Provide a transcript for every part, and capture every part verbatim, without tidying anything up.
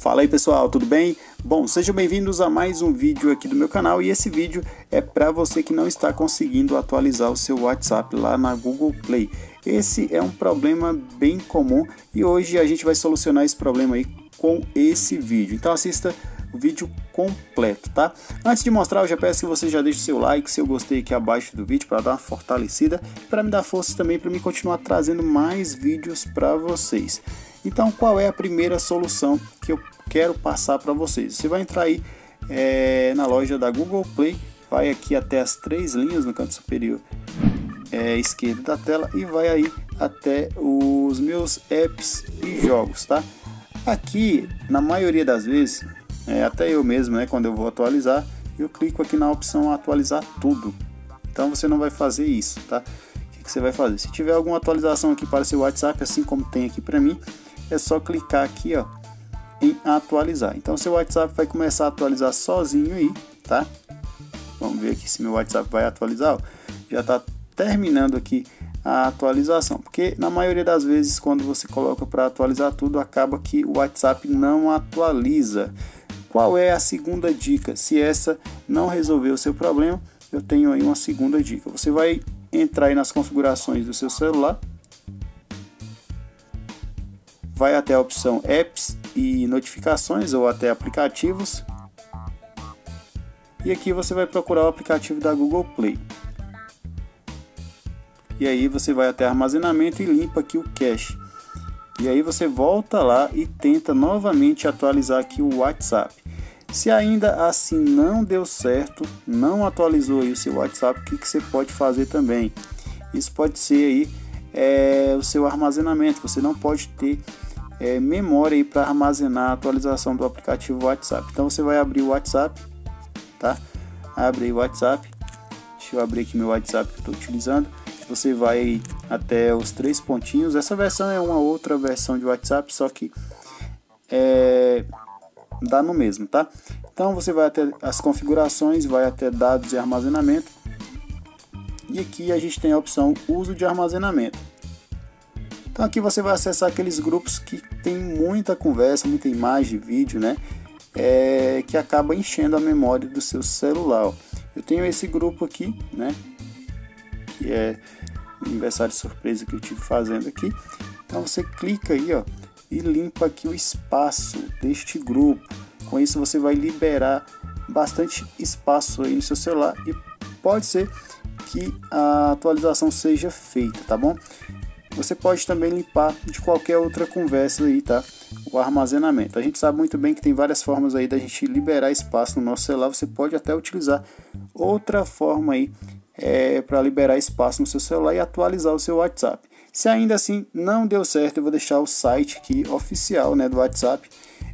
Fala aí pessoal, tudo bem? Bom, sejam bem-vindos a mais um vídeo aqui do meu canal e esse vídeo é para você que não está conseguindo atualizar o seu WhatsApp lá na Google Play. Esse é um problema bem comum e hoje a gente vai solucionar esse problema aí com esse vídeo. Então assista o vídeo completo, tá? Antes de mostrar, eu já peço que você já deixe o seu like, seu gostei aqui abaixo do vídeo para dar uma fortalecida, para me dar força também para me continuar trazendo mais vídeos para vocês. Então, qual é a primeira solução que eu quero passar para vocês? Você vai entrar aí é, na loja da Google Play, vai aqui até as três linhas no canto superior é, esquerdo da tela e vai aí até os meus apps e jogos, tá? Aqui, na maioria das vezes, é, até eu mesmo, né, quando eu vou atualizar, eu clico aqui na opção atualizar tudo. Então você não vai fazer isso, tá? O que, que você vai fazer? Se tiver alguma atualização aqui para o seu WhatsApp, assim como tem aqui para mim, é só clicar aqui, ó, em atualizar. Então seu WhatsApp vai começar a atualizar sozinho aí, tá? Vamos ver aqui se meu WhatsApp vai atualizar. Ó. Já está terminando aqui a atualização, porque na maioria das vezes quando você coloca para atualizar tudo, acaba que o WhatsApp não atualiza. Qual é a segunda dica? Se essa não resolver o seu problema, eu tenho aí uma segunda dica. Você vai entrar aí nas configurações do seu celular, vai até a opção apps e notificações ou até aplicativos, e aqui você vai procurar o aplicativo da Google Play. E aí você vai até armazenamento e limpa aqui o cache. E aí você volta lá e tenta novamente atualizar aqui o WhatsApp. Se ainda assim não deu certo, não atualizou aí o seu WhatsApp, o que, que você pode fazer também? Isso pode ser aí é, o seu armazenamento. Você não pode ter é, memória aí para armazenar a atualização do aplicativo WhatsApp. Então você vai abrir o WhatsApp, tá? Abre o WhatsApp. Deixa eu abrir aqui meu WhatsApp que eu estou utilizando. Você vai até os três pontinhos. Essa versão é uma outra versão de WhatsApp, só que é, dá no mesmo, tá? Então você vai até as configurações, vai até dados e armazenamento. E aqui a gente tem a opção uso de armazenamento. Então aqui você vai acessar aqueles grupos que tem muita conversa, muita imagem, vídeo, né? É, que acaba enchendo a memória do seu celular. Eu tenho esse grupo aqui, né? Que é o aniversário surpresa que eu tive fazendo aqui. Então você clica aí, ó, e limpa aqui o espaço deste grupo. Com isso você vai liberar bastante espaço aí no seu celular e pode ser que a atualização seja feita, tá bom? Você pode também limpar de qualquer outra conversa aí, tá? O armazenamento. A gente sabe muito bem que tem várias formas aí da gente liberar espaço no nosso celular. Você pode até utilizar outra forma aí É, para liberar espaço no seu celular e atualizar o seu WhatsApp. Se ainda assim não deu certo, eu vou deixar o site aqui oficial, né, do WhatsApp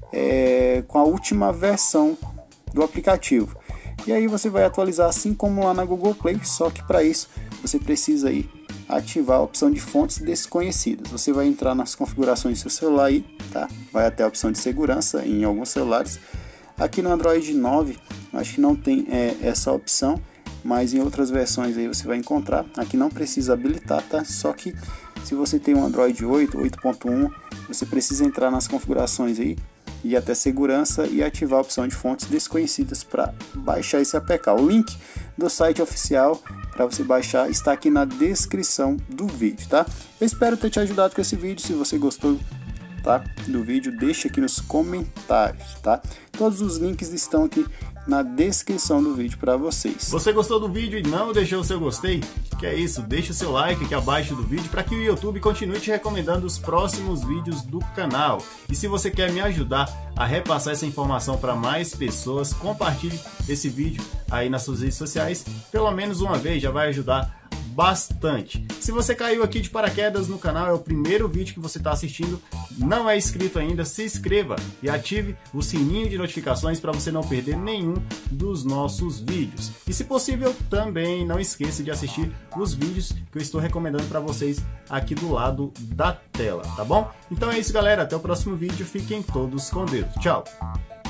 é, com a última versão do aplicativo. E aí você vai atualizar assim como lá na Google Play, só que para isso você precisa aí ativar a opção de fontes desconhecidas. Você vai entrar nas configurações do seu celular aí, tá? Vai até a opção de segurança em alguns celulares. Aqui no Android nove, acho que não tem é, essa opção, mas em outras versões aí você vai encontrar. Aqui não precisa habilitar, tá? Só que se você tem um Android oito, oito ponto um, você precisa entrar nas configurações aí e até segurança e ativar a opção de fontes desconhecidas para baixar esse A P K. O link do site oficial para você baixar está aqui na descrição do vídeo, tá? Eu espero ter te ajudado com esse vídeo. Se você gostou, tá, do vídeo, deixa aqui nos comentários, tá? Todos os links estão aqui na descrição do vídeo para vocês. Você gostou do vídeo e não deixou o seu gostei? Que é isso, deixa o seu like aqui abaixo do vídeo para que o YouTube continue te recomendando os próximos vídeos do canal. E se você quer me ajudar a repassar essa informação para mais pessoas, compartilhe esse vídeo aí nas suas redes sociais, pelo menos uma vez, já vai ajudar bastante. Se você caiu aqui de paraquedas no canal, é o primeiro vídeo que você está assistindo, não é inscrito ainda, se inscreva e ative o sininho de notificações para você não perder nenhum dos nossos vídeos. E se possível, também não esqueça de assistir os vídeos que eu estou recomendando para vocês aqui do lado da tela, tá bom? Então é isso, galera, até o próximo vídeo, fiquem todos com Deus, tchau!